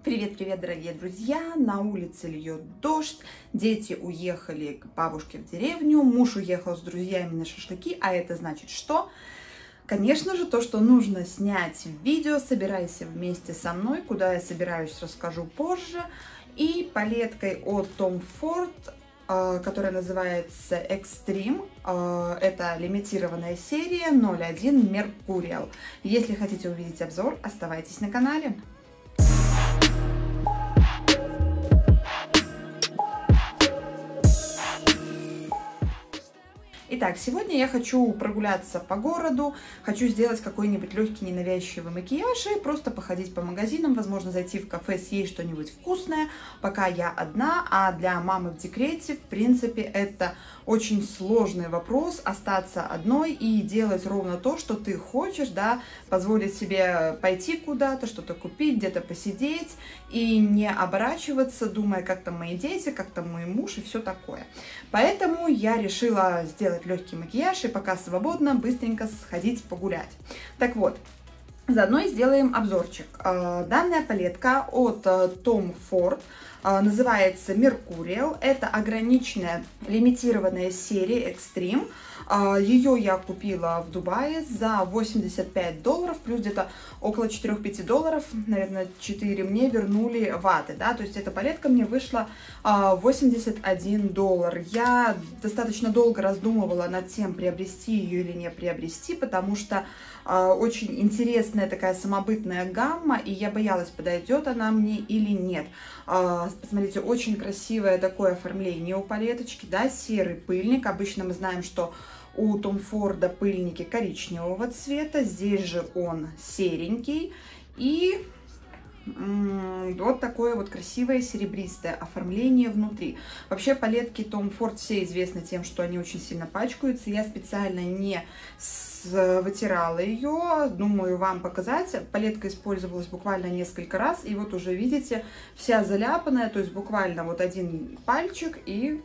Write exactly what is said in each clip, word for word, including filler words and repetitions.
Привет-привет, дорогие друзья! На улице льет дождь, дети уехали к бабушке в деревню, муж уехал с друзьями на шашлыки, а это значит что? Конечно же, то, что нужно снять видео, собирайся вместе со мной, куда я собираюсь, расскажу позже. И палеткой от Tom Ford, которая называется Extreme, это лимитированная серия ноль один Mercurial. Если хотите увидеть обзор, оставайтесь на канале. Итак, сегодня я хочу прогуляться по городу, хочу сделать какой-нибудь легкий ненавязчивый макияж и просто походить по магазинам, возможно, зайти в кафе, съесть что-нибудь вкусное, пока я одна, а для мамы в декрете, в принципе, это очень сложный вопрос, остаться одной и делать ровно то, что ты хочешь, да, позволить себе пойти куда-то, что-то купить, где-то посидеть и не оборачиваться, думая, как там мои дети, как там мой муж и все такое. Поэтому я решила сделать легкий макияж и пока свободно, быстренько сходить погулять. Так вот, заодно сделаем обзорчик. Данная палетка от Tom Ford называется Mercurial. Это ограниченная лимитированная серия Extreme. Ее я купила в Дубае за восемьдесят пять долларов, плюс где-то около четырёх-пяти долларов, наверное, четыре мне вернули ваты, да, то есть эта палетка мне вышла восемьдесят один доллар. Я достаточно долго раздумывала над тем, приобрести ее или не приобрести, потому что очень интересная такая самобытная гамма, и я боялась, подойдет она мне или нет. Посмотрите, очень красивое такое оформление у палеточки, да, серый пыльник. Обычно мы знаем, что у Tom Ford пыльники коричневого цвета, здесь же он серенький, и вот такое вот красивое серебристое оформление внутри. Вообще палетки Tom Ford все известны тем, что они очень сильно пачкаются. Я специально не вытирала ее, думаю вам показать. Палетка использовалась буквально несколько раз, и вот уже видите, вся заляпанная, то есть буквально вот один пальчик и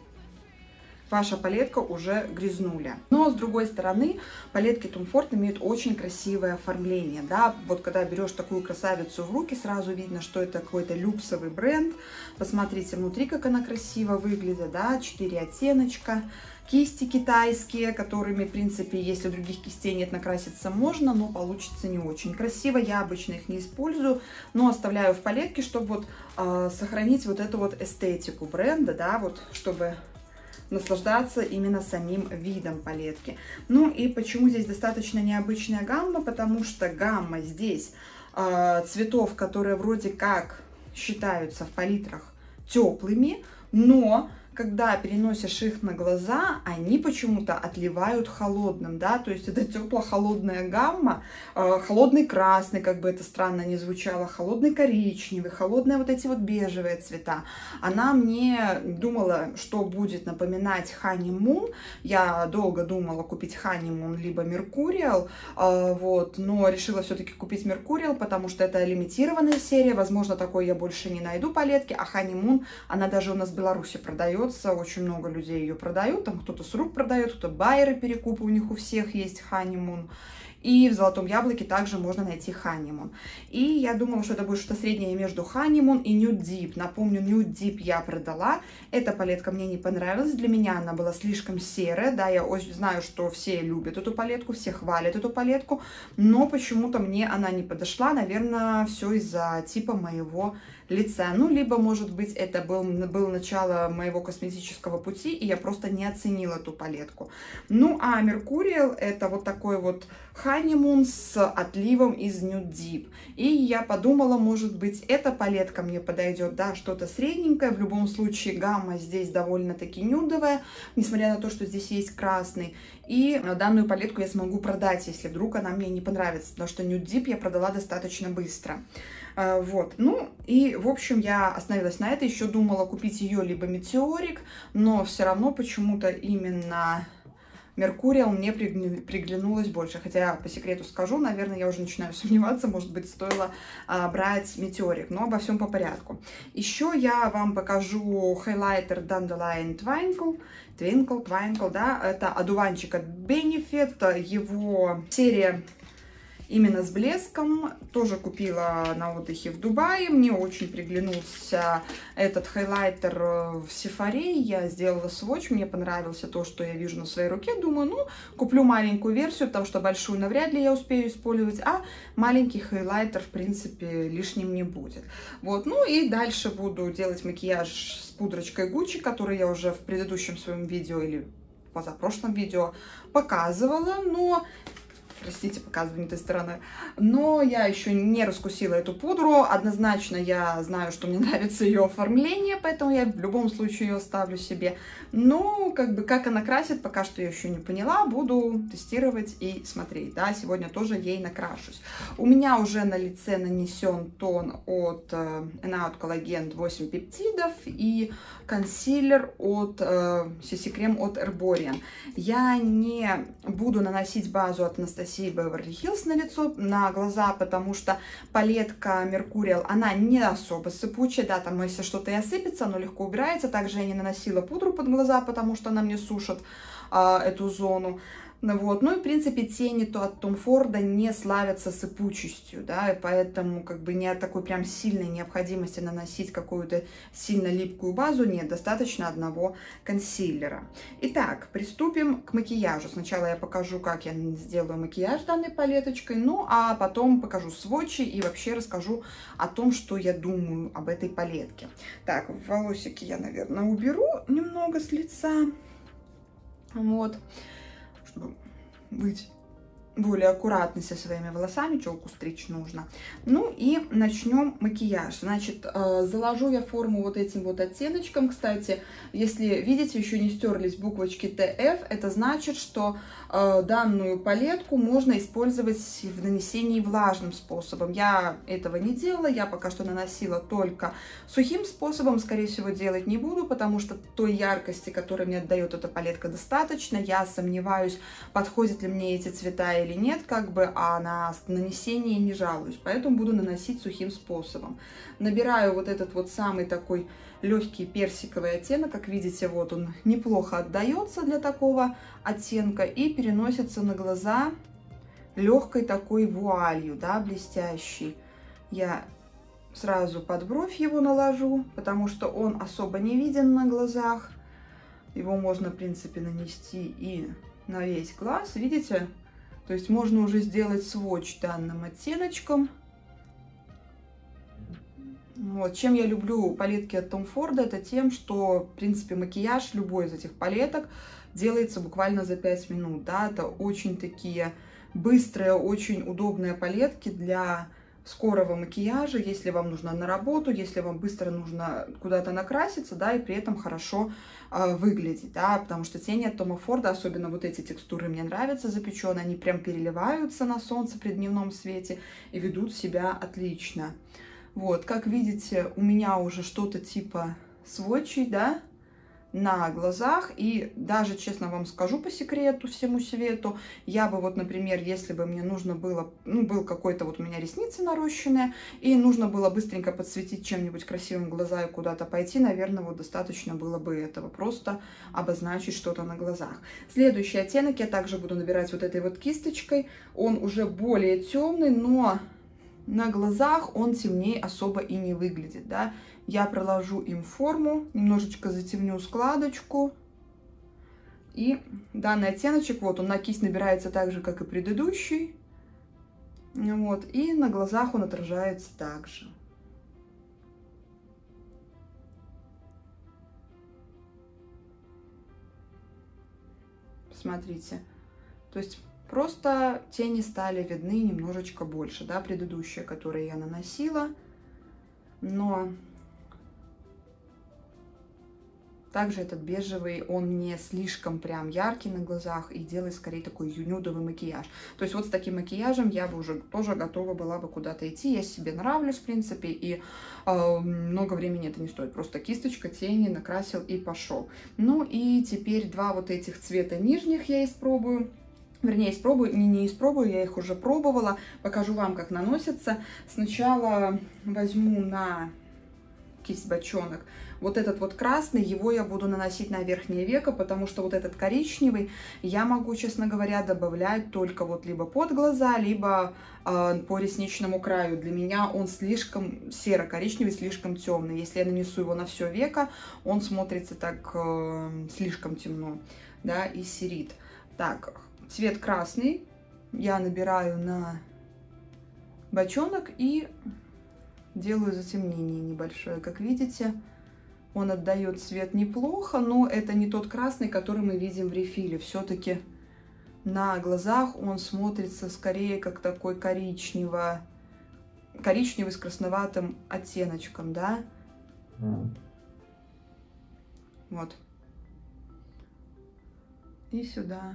ваша палетка уже грязнуля. Но с другой стороны, палетки Tom Ford имеют очень красивое оформление, да, вот когда берешь такую красавицу в руки, сразу видно, что это какой-то люксовый бренд. Посмотрите внутри, как она красиво выглядит, да, четыре оттеночка. Кисти китайские, которыми, в принципе, если других кистей нет, накраситься можно, но получится не очень красиво. Я обычно их не использую, но оставляю в палетке, чтобы вот э, сохранить вот эту вот эстетику бренда, да, вот чтобы наслаждаться именно самим видом палетки. Ну и почему здесь достаточно необычная гамма? Потому что гамма здесь э, цветов, которые вроде как считаются в палитрах теплыми, но когда переносишь их на глаза, они почему-то отливают холодным, да, то есть это тепло-холодная гамма, э, холодный красный, как бы это странно ни звучало, холодный коричневый, холодные вот эти вот бежевые цвета. Она мне думала, что будет напоминать Honeymoon. Я долго думала купить Honeymoon либо Mercurial, э, вот, но решила все-таки купить Mercurial, потому что это лимитированная серия, возможно, такой я больше не найду палетки, а Honeymoon, она даже у нас в Беларуси продается. Очень много людей ее продают, там кто-то с рук продает, кто-то байеры, перекупы, у них у всех есть Honeymoon. И в Золотом Яблоке также можно найти Honeymoon. И я думала, что это будет что-то среднее между Honeymoon и Nude Deep. Напомню, Nude Deep я продала. Эта палетка мне не понравилась. Для меня она была слишком серая. Да, я очень знаю, что все любят эту палетку, все хвалят эту палетку. Но почему-то мне она не подошла. Наверное, все из-за типа моего лица. Ну, либо, может быть, это был, было начало моего косметического пути, и я просто не оценила эту палетку. Ну, а Mercurial это вот такой вот Honeymoon с отливом из Nude Deep. И я подумала, может быть, эта палетка мне подойдет, да, что-то средненькое. В любом случае, гамма здесь довольно-таки нюдовая, несмотря на то, что здесь есть красный. И данную палетку я смогу продать, если вдруг она мне не понравится, потому что Nude Deep я продала достаточно быстро. Вот, ну и в общем я остановилась на этой, еще думала купить ее либо Метеорик, но все равно почему-то именно Mercurial мне приглянулась больше, хотя по секрету скажу, наверное, я уже начинаю сомневаться, может быть, стоило а, брать Метеорик, но обо всем по порядку. Еще я вам покажу хайлайтер Dandelion Twinkle, Twinkle, Twinkle, да, это одуванчик от Benefit, его серия именно с блеском. Тоже купила на отдыхе в Дубае. Мне очень приглянулся этот хайлайтер в Sephora. Я сделала свотч, мне понравился то, что я вижу на своей руке. Думаю, ну, куплю маленькую версию, потому что большую навряд ли я успею использовать, а маленький хайлайтер, в принципе, лишним не будет. Вот, ну и дальше буду делать макияж с пудрочкой Gucci, которую я уже в предыдущем своем видео или позапрошлом видео показывала, но... Простите, показываю не той стороны. Но я еще не раскусила эту пудру. Однозначно я знаю, что мне нравится ее оформление, поэтому я в любом случае ее оставлю себе. Но как бы как она красит, пока что я еще не поняла. Буду тестировать и смотреть. Да, сегодня тоже ей накрашусь. У меня уже на лице нанесен тон от эн аут Collagen восемь пептидов и консилер от си си-крем от Herborian. Я не буду наносить базу от Анастасии Beverly Hills на лицо, на глаза, потому что палетка Mercurial, она не особо сыпучая, да, там если что-то и осыпется, оно легко убирается. Также я не наносила пудру под глаза, потому что она мне сушит а, эту зону. Вот. Ну и, в принципе, тени то от Tom Ford не славятся сыпучестью, да, и поэтому как бы нет такой прям сильной необходимости наносить какую-то сильно липкую базу, нет, достаточно одного консилера. Итак, приступим к макияжу. Сначала я покажу, как я сделаю макияж данной палеточкой, ну а потом покажу свотчи и вообще расскажу о том, что я думаю об этой палетке. Так, волосики я, наверное, уберу немного с лица, вот, чтобы быть более аккуратной со своими волосами, челку стричь нужно. Ну и начнем макияж. Значит, заложу я форму вот этим вот оттеночком. Кстати, если видите, еще не стерлись буквочки тэ эф, это значит, что данную палетку можно использовать в нанесении влажным способом. Я этого не делала, я пока что наносила только сухим способом. Скорее всего, делать не буду, потому что той яркости, которую мне отдает эта палетка, достаточно. Я сомневаюсь, подходят ли мне эти цвета или нет, как бы, а на нанесение не жалуюсь, поэтому буду наносить сухим способом. Набираю вот этот вот самый такой легкий персиковый оттенок, как видите, вот он неплохо отдается для такого оттенка и переносится на глаза легкой такой вуалью, да, блестящей. Я сразу под бровь его наложу, потому что он особо не виден на глазах. Его можно, в принципе, нанести и на весь глаз, видите? То есть можно уже сделать свотч данным оттеночком. Вот. Чем я люблю палетки от Tom Ford, это тем, что, в принципе, макияж любой из этих палеток делается буквально за пять минут. Да? Это очень такие быстрые, очень удобные палетки для скорого макияжа, если вам нужно на работу, если вам быстро нужно куда-то накраситься, да, и при этом хорошо э, выглядеть, да, потому что тени от Тома Форда, особенно вот эти текстуры мне нравятся запеченные, они прям переливаются на солнце при дневном свете и ведут себя отлично. Вот, как видите, у меня уже что-то типа свотчей, да, на глазах, и даже, честно вам скажу по секрету, всему свету, я бы вот, например, если бы мне нужно было, ну, был какой-то вот у меня ресницы нарощенные, и нужно было быстренько подсветить чем-нибудь красивым глаза и куда-то пойти, наверное, вот достаточно было бы этого, просто обозначить что-то на глазах. Следующий оттенок я также буду набирать вот этой вот кисточкой, он уже более темный, но на глазах он темнее особо и не выглядит, да. Я проложу им форму, немножечко затемню складочку. И данный оттеночек, вот он на кисть набирается так же, как и предыдущий. Вот, и на глазах он отражается также. Смотрите, то есть просто тени стали видны немножечко больше, да, предыдущие, которые я наносила, но также этот бежевый, он не слишком прям яркий на глазах и делает скорее такой нюдовый макияж. То есть вот с таким макияжем я бы уже тоже готова была бы куда-то идти. Я себе нравлюсь, в принципе, и э, много времени это не стоит. Просто кисточка, тени, накрасил и пошел. Ну и теперь два вот этих цвета нижних я испробую. Вернее, испробую, не, не испробую, я их уже пробовала. Покажу вам, как наносятся. Сначала возьму на кисть бочонок. Вот этот вот красный, его я буду наносить на верхнее веко, потому что вот этот коричневый я могу, честно говоря, добавлять только вот либо под глаза, либо э, по ресничному краю. Для меня он слишком серо-коричневый, слишком темный. Если я нанесу его на все веко, он смотрится так э, слишком темно, да, и серит. Так, цвет красный я набираю на бочонок и делаю затемнение небольшое. Как видите, он отдает цвет неплохо, но это не тот красный, который мы видим в рефиле. Все-таки на глазах он смотрится скорее как такой коричнево, коричневый с красноватым оттеночком, да? Mm. Вот. И сюда.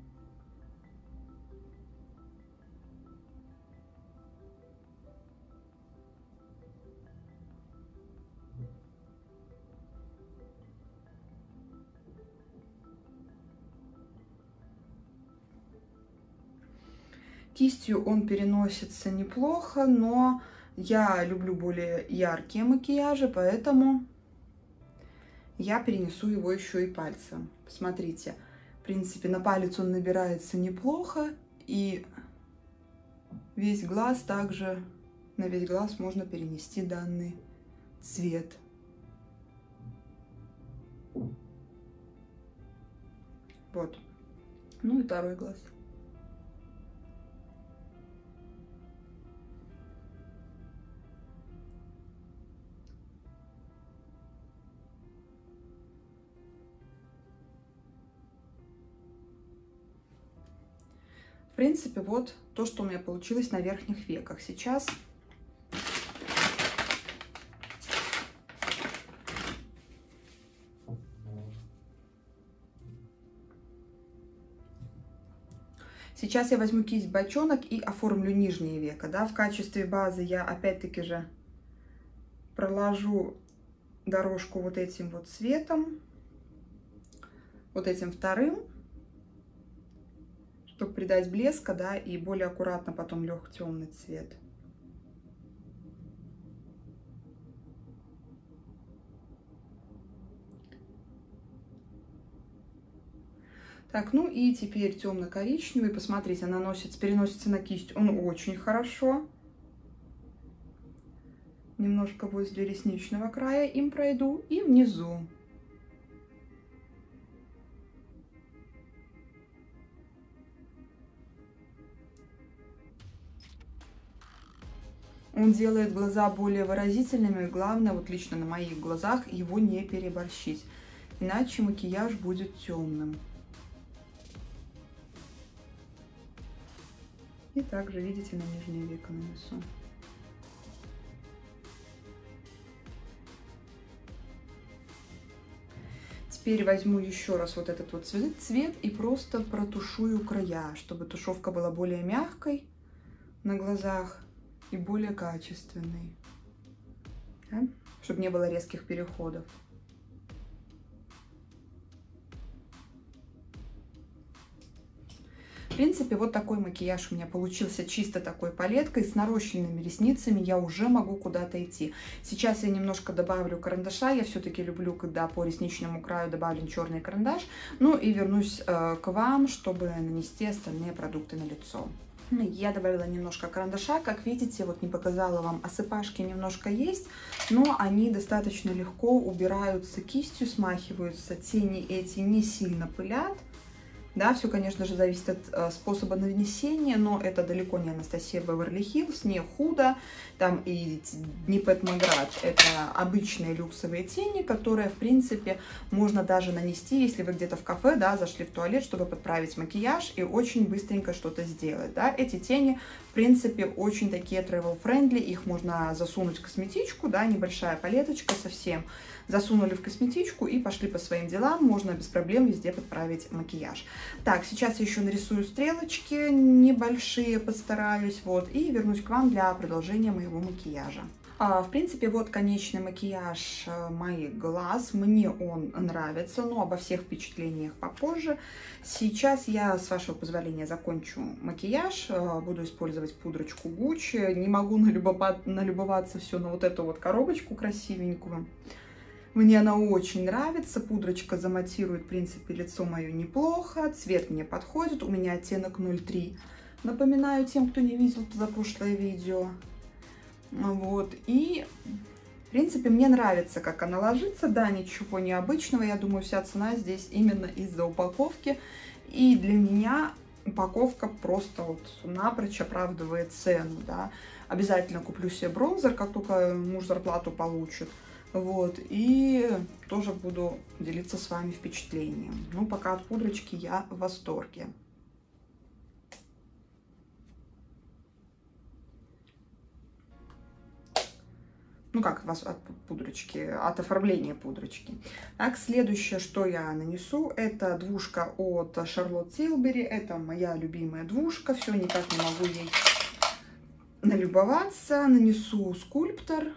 Кистью он переносится неплохо, но я люблю более яркие макияжи, поэтому я перенесу его еще и пальцем. Посмотрите, в принципе, на палец он набирается неплохо, и весь глаз также, на весь глаз можно перенести данный цвет. Вот. Ну и второй глаз. В принципе, вот то, что у меня получилось на верхних веках. Сейчас Сейчас я возьму кисть бочонок и оформлю нижнее веко. Да? В качестве базы я опять-таки же проложу дорожку вот этим вот цветом, вот этим вторым, чтобы придать блеска, да, и более аккуратно потом лег темный цвет. Так, ну и теперь темно-коричневый. Посмотрите, наносится, переносится на кисть он очень хорошо. Немножко возле ресничного края им пройду и внизу. Он делает глаза более выразительными, и главное, вот лично на моих глазах, его не переборщить, иначе макияж будет темным. И также, видите, на нижнее веко нанесу. Теперь возьму еще раз вот этот вот цвет и просто протушую края, чтобы тушевка была более мягкой на глазах и более качественной, да? Чтобы не было резких переходов. В принципе, вот такой макияж у меня получился чисто такой палеткой. С нарощенными ресницами я уже могу куда-то идти. Сейчас я немножко добавлю карандаша. Я все-таки люблю, когда по ресничному краю добавлен черный карандаш. Ну и вернусь э, к вам, чтобы нанести остальные продукты на лицо. Я добавила немножко карандаша. Как видите, вот не показала вам, осыпашки немножко есть, но они достаточно легко убираются кистью, смахиваются. Тени эти не сильно пылят. Да, все, конечно же, зависит от э, способа нанесения, но это далеко не Анастасия Беверли Хиллз, не Худа, там и не Пэт Маград. Это обычные люксовые тени, которые, в принципе, можно даже нанести, если вы где-то в кафе, да, зашли в туалет, чтобы подправить макияж и очень быстренько что-то сделать, да. Эти тени, в принципе, очень такие travel-friendly, их можно засунуть в косметичку, да, небольшая палеточка совсем. Засунули в косметичку и пошли по своим делам, можно без проблем везде подправить макияж. Так, сейчас я еще нарисую стрелочки небольшие, постараюсь, вот, и вернусь к вам для продолжения моего макияжа. В принципе, вот конечный макияж моих глаз. Мне он нравится, но обо всех впечатлениях попозже. Сейчас я, с вашего позволения, закончу макияж. Буду использовать пудрочку Gucci. Не могу налюбоваться все на вот эту вот коробочку красивенькую. Мне она очень нравится. Пудрочка заматирует, в принципе, лицо мое неплохо. Цвет мне подходит. У меня оттенок ноль три. Напоминаю тем, кто не видел за прошлое видео. Вот, и, в принципе, мне нравится, как она ложится, да, ничего необычного, я думаю, вся цена здесь именно из-за упаковки, и для меня упаковка просто вот напрочь оправдывает цену, да. Обязательно куплю себе бронзер, как только муж зарплату получит, вот, и тоже буду делиться с вами впечатлением. Ну, пока от пудрочки я в восторге. Ну как от пудрочки, от оформления пудрочки. Так, следующее, что я нанесу, это двушка от Charlotte Tilbury. Это моя любимая двушка. Все, никак не могу ей налюбоваться. Нанесу скульптор.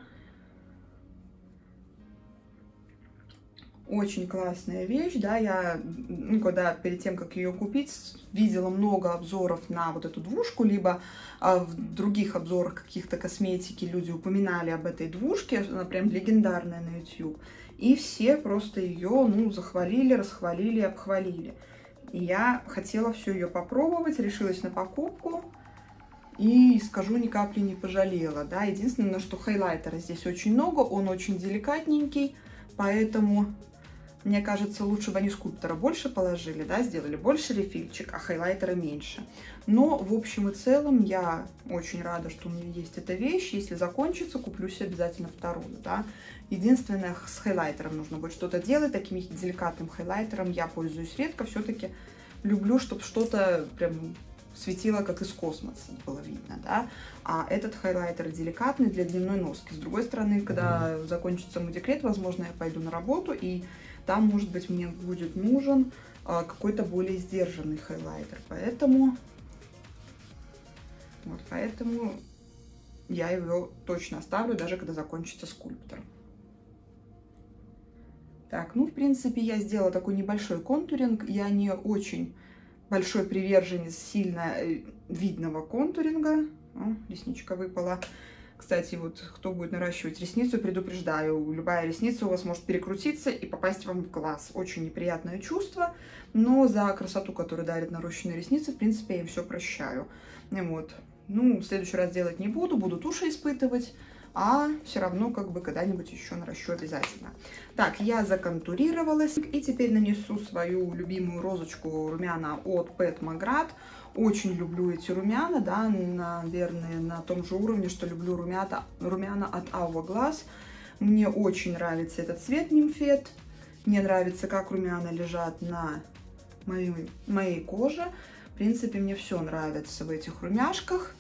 Очень классная вещь, да, я, ну, когда перед тем, как ее купить, видела много обзоров на вот эту двушку, либо а, в других обзорах каких-то косметики люди упоминали об этой двушке, она прям легендарная на YouTube, и все просто ее, ну, захвалили, расхвалили, обхвалили. И я хотела все ее попробовать, решилась на покупку, и, скажу, ни капли не пожалела, да, единственное, что хайлайтера здесь очень много, он очень деликатненький, поэтому... Мне кажется, лучше бы они скульптора больше положили, да, сделали больше рефильчик, а хайлайтера меньше. Но, в общем и целом, я очень рада, что у меня есть эта вещь. Если закончится, куплю себе обязательно вторую, да. Единственное, с хайлайтером нужно будет что-то делать. Таким деликатным хайлайтером я пользуюсь редко. Все-таки люблю, чтобы что-то прям светило, как из космоса, было видно, да. А этот хайлайтер деликатный для дневной носки. С другой стороны, когда mm-hmm. закончится мой декрет, возможно, я пойду на работу, и там, может быть, мне будет нужен а, какой-то более сдержанный хайлайтер. Поэтому, вот, поэтому я его точно оставлю, даже когда закончится скульптор. Так, ну, в принципе, я сделала такой небольшой контуринг. Я не очень большой приверженец сильно видного контуринга. О, ресничка выпала. Кстати, вот кто будет наращивать ресницу, предупреждаю, любая ресница у вас может перекрутиться и попасть вам в глаз. Очень неприятное чувство, но за красоту, которую дарят нарощенные ресницы, в принципе, я им все прощаю. Вот. Ну, в следующий раз делать не буду, буду туши испытывать, а все равно как бы когда-нибудь еще наращу обязательно. Так, я законтурировалась, и теперь нанесу свою любимую розочку румяна от Pat McGrath. Очень люблю эти румяна, да, наверное, на том же уровне, что люблю румята, румяна от Hourglass. Мне очень нравится этот цвет нимфет. Мне нравится, как румяна лежат на моей, моей коже. В принципе, мне все нравится в этих румяшках.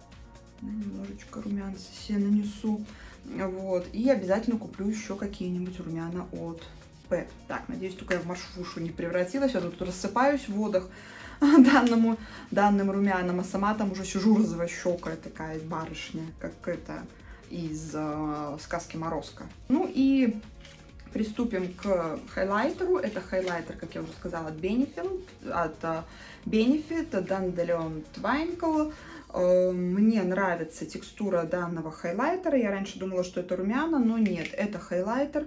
Немножечко румян себе нанесу. Вот. И обязательно куплю еще какие-нибудь румяна от Pat. Так, надеюсь, только я в маршрушу не превратилась. Я тут рассыпаюсь в водах. Данному, данным румянам, а сама там уже сижу розовощекая такая барышня, как это из э, сказки Морозко. Ну и приступим к хайлайтеру. Это хайлайтер, как я уже сказала, от Benefit, от uh, Benefit Dandelion Twinkle. Uh, мне нравится текстура данного хайлайтера. Я раньше думала, что это румяна, но нет, это хайлайтер.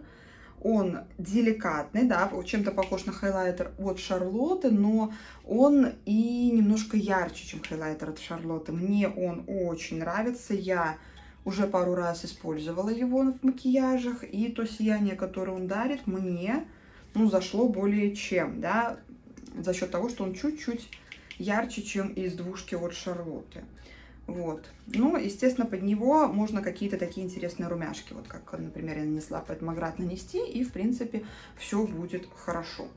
Он деликатный, да, чем-то похож на хайлайтер от Charlotte, но он и немножко ярче, чем хайлайтер от Charlotte. Мне он очень нравится. Я уже пару раз использовала его в макияжах, и то сияние, которое он дарит, мне, ну, зашло более чем, да, за счет того, что он чуть-чуть ярче, чем из двушки от Charlotte. Вот. Ну, естественно, под него можно какие-то такие интересные румяшки, вот как, например, я нанесла Pat McGrath, нанести, и, в принципе, все будет хорошо.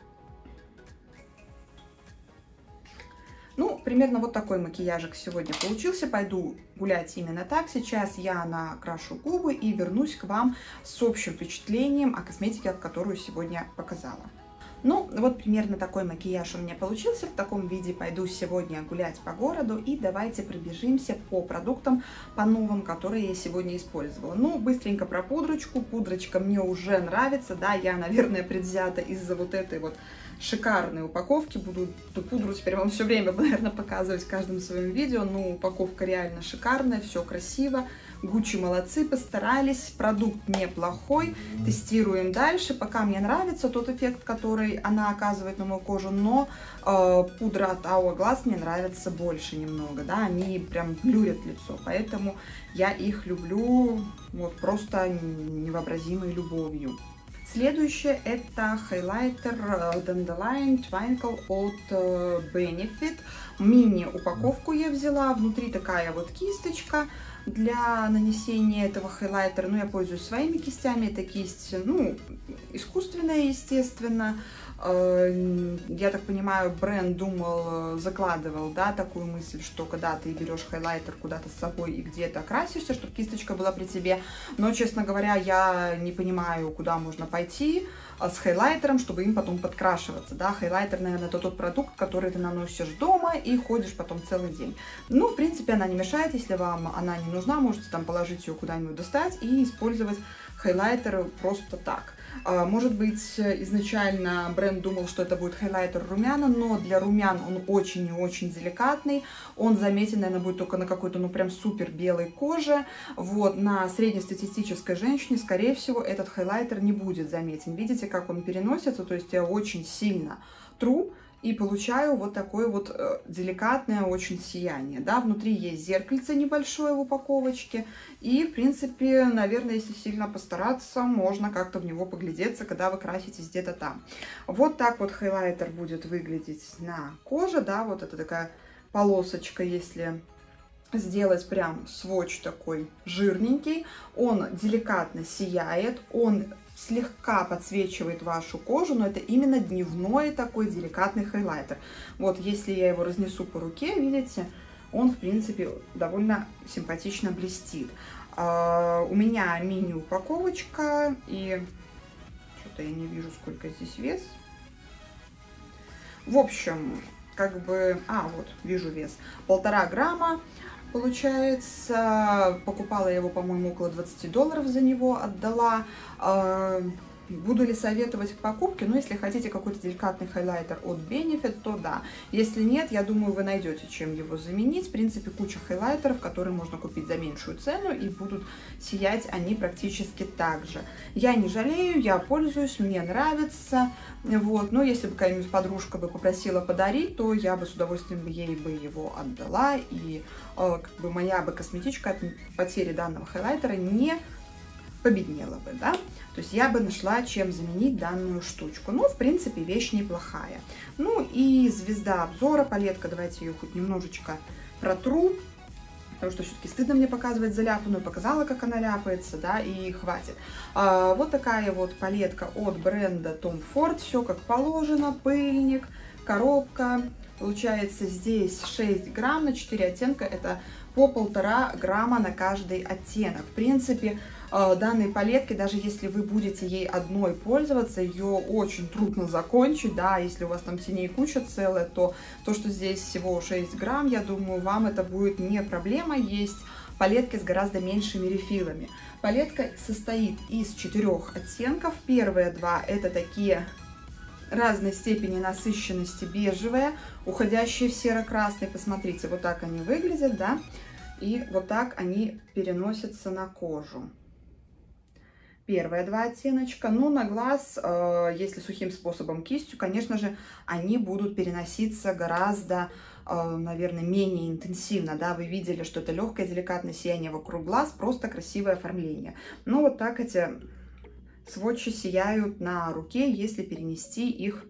Ну, примерно вот такой макияжик сегодня получился. Пойду гулять именно так. Сейчас я накрашу губы и вернусь к вам с общим впечатлением о косметике, которую сегодня показала. Ну, вот примерно такой макияж у меня получился. В таком виде пойду сегодня гулять по городу. И давайте пробежимся по продуктам, по новым, которые я сегодня использовала. Ну, быстренько про пудрочку. Пудрочка мне уже нравится, да, я, наверное, предвзята из-за вот этой вот шикарной упаковки. Буду эту пудру теперь вам все время, наверное, показывать в каждом своем видео. Ну, упаковка реально шикарная, все красиво. Гуччи молодцы, постарались, продукт неплохой, тестируем дальше, пока мне нравится тот эффект, который она оказывает на мою кожу, но э, пудра от Hourglass мне нравится больше немного, да, они прям блюрят лицо, поэтому я их люблю вот просто невообразимой любовью. Следующее это хайлайтер Dandelion Twinkle от Benefit. Мини-упаковку я взяла, внутри такая вот кисточка для нанесения этого хайлайтера. Ну, я пользуюсь своими кистями, это кисть, ну, искусственная, естественно. Я так понимаю, бренд думал, закладывал, да, такую мысль, что когда ты берешь хайлайтер куда-то с собой и где-то красишься, чтобы кисточка была при тебе. Но, честно говоря, я не понимаю, куда можно пойти с хайлайтером, чтобы им потом подкрашиваться, да. Хайлайтер, наверное, это тот продукт, который ты наносишь дома и ходишь потом целый день. Ну, в принципе, она не мешает, если вам она не нужна, можете там положить ее куда-нибудь, достать и использовать хайлайтер просто так. Может быть, изначально бренд думал, что это будет хайлайтер румяна, но для румян он очень и очень деликатный. Он заметен, наверное, будет только на какой-то, ну, прям супер белой коже. Вот, на среднестатистической женщине, скорее всего, этот хайлайтер не будет заметен. Видите, как он переносится? То есть я очень сильно тру и получаю вот такое вот э, деликатное очень сияние, да, внутри есть зеркальце небольшое в упаковочке, и, в принципе, наверное, если сильно постараться, можно как-то в него поглядеться, когда вы краситесь где-то там. Вот так вот хайлайтер будет выглядеть на коже, да, вот это такая полосочка, если сделать прям сводч такой жирненький, он деликатно сияет, он слегка подсвечивает вашу кожу, но это именно дневной такой деликатный хайлайтер. Вот, если я его разнесу по руке, видите, он, в принципе, довольно симпатично блестит. А, у меня мини-упаковочка, и что-то я не вижу, сколько здесь вес. В общем, как бы, а, вот, вижу вес, полтора грамма. Получается, покупала я его, по-моему, около двадцати долларов за него отдала. Буду ли советовать к покупке? Ну, если хотите какой-то деликатный хайлайтер от Benefit, то да. Если нет, я думаю, вы найдете, чем его заменить. В принципе, куча хайлайтеров, которые можно купить за меньшую цену, и будут сиять они практически так же. Я не жалею, я пользуюсь, мне нравится. Вот. Но если бы какая-нибудь подружка бы попросила подарить, то я бы с удовольствием бы ей бы его отдала. И э, как бы моя бы косметичка от потери данного хайлайтера не победнела бы, да, то есть я бы нашла, чем заменить данную штучку. Ну, в принципе, вещь неплохая. Ну, и звезда обзора, палетка, давайте ее хоть немножечко протру, потому что все-таки стыдно мне показывать заляпанную, показала, как она ляпается, да, и хватит. А, вот такая вот палетка от бренда Tom Ford, все как положено, пыльник, коробка, получается здесь шесть грамм на четыре оттенка, это по полтора грамма на каждый оттенок. В принципе, данной палетки, даже если вы будете ей одной пользоваться, ее очень трудно закончить, да, если у вас там теней куча целая, то то, что здесь всего шесть грамм, я думаю, вам это будет не проблема. Есть палетки с гораздо меньшими рефилами. Палетка состоит из четырех оттенков. Первые два это такие разной степени насыщенности бежевые, уходящие в серо-красный. Посмотрите, вот так они выглядят, да, и вот так они переносятся на кожу. Первые два оттеночка. Ну, на глаз, э, если сухим способом кистью, конечно же, они будут переноситься гораздо, э, наверное, менее интенсивно, да, вы видели, что это легкое деликатное сияние вокруг глаз, просто красивое оформление. Ну, вот так эти сводчи сияют на руке, если перенести их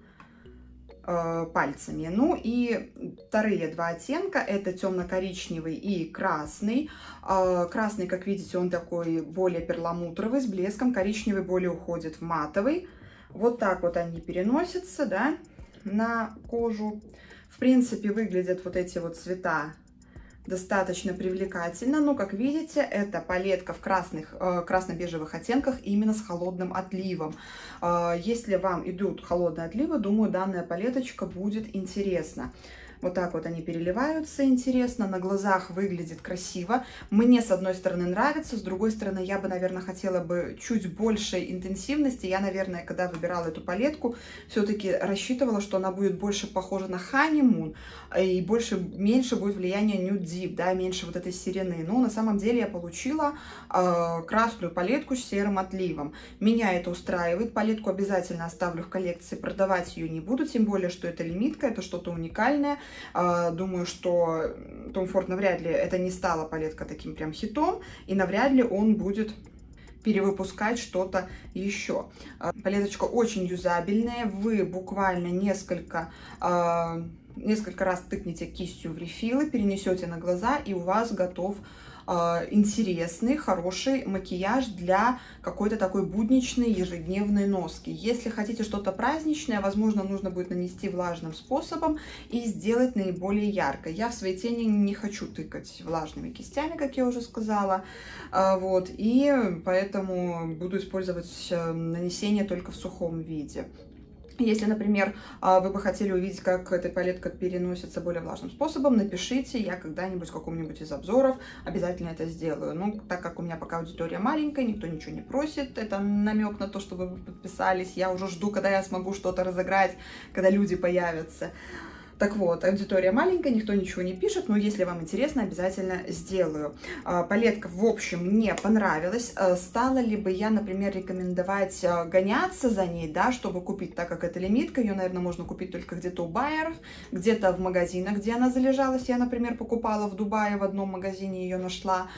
э, пальцами. Ну и вторые два оттенка, это темно-коричневый и красный. Э, красный, как видите, он такой более перламутровый, с блеском, коричневый более уходит в матовый. Вот так вот они переносятся, да, на кожу. В принципе, выглядят вот эти вот цвета достаточно привлекательно. Но, как видите, это палетка в красных, э, красно-бежевых оттенках именно с холодным отливом. Э, если вам идут холодные отливы, думаю, данная палеточка будет интересна. Вот так вот они переливаются интересно, на глазах выглядит красиво. Мне, с одной стороны, нравится, с другой стороны, я бы, наверное, хотела бы чуть большей интенсивности. Я, наверное, когда выбирала эту палетку, все-таки рассчитывала, что она будет больше похожа на Honeymoon, и больше, меньше будет влияние Nude Deep, да, меньше вот этой серены. Но на самом деле я получила э, красную палетку с серым отливом. Меня это устраивает. Палетку обязательно оставлю в коллекции, продавать ее не буду, тем более, что это лимитка, это что-то уникальное. Думаю, что Tom Ford навряд ли это не стала палетка таким прям хитом, и навряд ли он будет перевыпускать что-то еще. Палеточка очень юзабельная, вы буквально несколько, несколько раз тыкнете кистью в рефилы, перенесете на глаза, и у вас готов интересный, хороший макияж для какой-то такой будничной ежедневной носки. Если хотите что-то праздничное, возможно, нужно будет нанести влажным способом и сделать наиболее ярко. Я в своей тени не хочу тыкать влажными кистями, как я уже сказала, вот, и поэтому буду использовать нанесение только в сухом виде. Если, например, вы бы хотели увидеть, как эта палетка переносится более влажным способом, напишите, я когда-нибудь в каком-нибудь из обзоров обязательно это сделаю. Ну, так как у меня пока аудитория маленькая, никто ничего не просит, это намек на то, чтобы вы подписались, я уже жду, когда я смогу что-то разыграть, когда люди появятся. Так вот, аудитория маленькая, никто ничего не пишет, но если вам интересно, обязательно сделаю. Палетка, в общем, мне понравилась. Стала ли бы я, например, рекомендовать гоняться за ней, да, чтобы купить, так как это лимитка, ее, наверное, можно купить только где-то у байеров, где-то в магазинах, где она залежалась. Я, например, покупала в Дубае, в одном магазине ее нашла,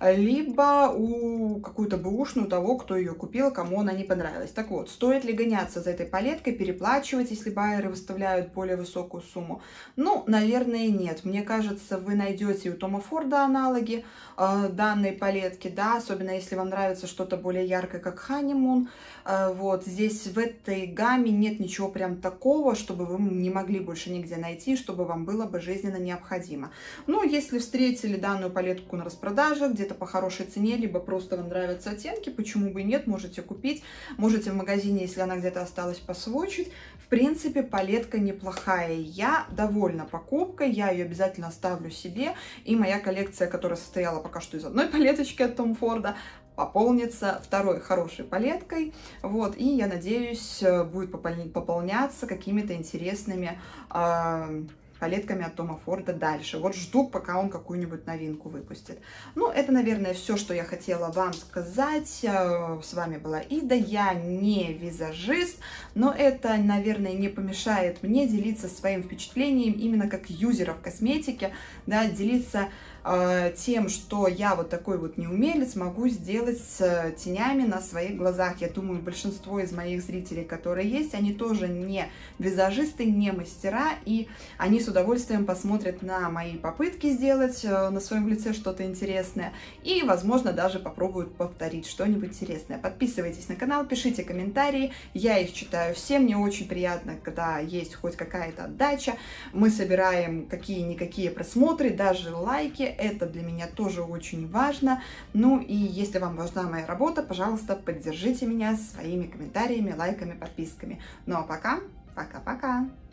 либо у какую-то бэушную того, кто ее купил, кому она не понравилась. Так вот, стоит ли гоняться за этой палеткой, переплачивать, если байеры выставляют более высокую сумму? Ну, наверное, нет. Мне кажется, вы найдете у Тома Форда аналоги э, данной палетки, да, особенно если вам нравится что-то более яркое, как Honeymoon. Э, вот, здесь в этой гамме нет ничего прям такого, чтобы вы не могли больше нигде найти, чтобы вам было бы жизненно необходимо. Ну, если встретили данную палетку на распродаже, где-то по хорошей цене, либо просто вам нравятся оттенки, почему бы и нет, можете купить, можете в магазине, если она где-то осталась, посвочить. В принципе, палетка неплохая. Я довольна покупкой, я ее обязательно оставлю себе. И моя коллекция, которая состояла пока что из одной палеточки от Tom Ford, пополнится второй хорошей палеткой. Вот, и я надеюсь, будет пополняться какими-то интересными э, палетками от Тома Форда дальше. Вот жду, пока он какую-нибудь новинку выпустит. Ну, это, наверное, все, что я хотела вам сказать. С вами была Ида. Я не визажист, но это, наверное, не помешает мне делиться своим впечатлением именно как юзера в косметике, да, делиться э, тем, что я вот такой вот неумелец могу сделать с тенями на своих глазах. Я думаю, большинство из моих зрителей, которые есть, они тоже не визажисты, не мастера, и они с удовольствием посмотрят на мои попытки сделать на своем лице что-то интересное и, возможно, даже попробуют повторить что-нибудь интересное. Подписывайтесь на канал, пишите комментарии, я их читаю все, мне очень приятно, когда есть хоть какая-то отдача, мы собираем какие-никакие просмотры, даже лайки, это для меня тоже очень важно. Ну и если вам важна моя работа, пожалуйста, поддержите меня своими комментариями, лайками, подписками. Ну а пока, пока-пока!